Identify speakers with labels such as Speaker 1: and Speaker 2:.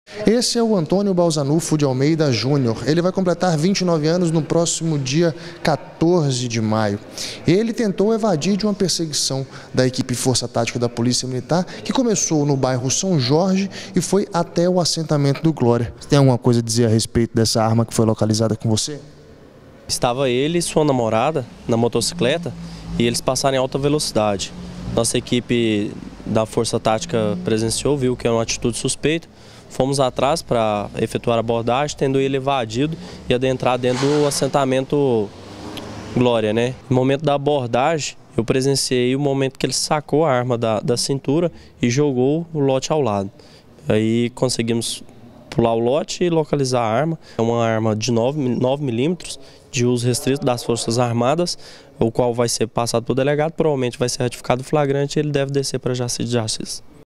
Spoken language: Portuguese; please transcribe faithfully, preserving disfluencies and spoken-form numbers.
Speaker 1: Esse é o Antônio Balzanufo de Almeida Júnior. Ele vai completar vinte e nove anos no próximo dia quatorze de maio. Ele tentou evadir de uma perseguição da equipe Força Tática da Polícia Militar, que começou no bairro São Jorge e foi até o assentamento do Glória. Você tem alguma coisa a dizer a respeito dessa arma que foi localizada com você?
Speaker 2: Estava ele e sua namorada na motocicleta e eles passaram em alta velocidade. Nossa equipe da Força Tática presenciou, viu que era uma atitude suspeita. Fomos atrás para efetuar a abordagem, tendo ele evadido e adentrar dentro do assentamento Glória, né? No momento da abordagem, eu presenciei o momento que ele sacou a arma da, da cintura e jogou o lote ao lado. Aí conseguimos pular o lote e localizar a arma. É uma arma de nove milímetros, de uso restrito das Forças Armadas, o qual vai ser passado para o delegado, provavelmente vai ser ratificado flagrante e ele deve descer para a Jaci de Justiça.